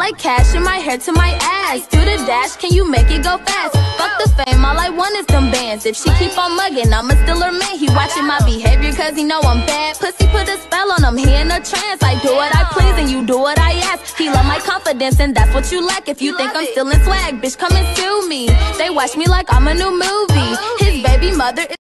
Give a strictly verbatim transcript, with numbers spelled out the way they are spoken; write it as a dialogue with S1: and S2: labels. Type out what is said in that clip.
S1: like cash in my hair to my ass. Do the dash, can you make it go fast? Fuck the fame, all I want is them bands. If she keep on mugging, I'ma still her man. He watching my behavior cause he know I'm bad. Pussy put a spell on him, he in a trance. I do what I please and you do what I ask. He love my confidence and that's what you lack. If you think I'm still in swag, bitch, come and sue me. They watch me like I'm a new movie. His baby mother is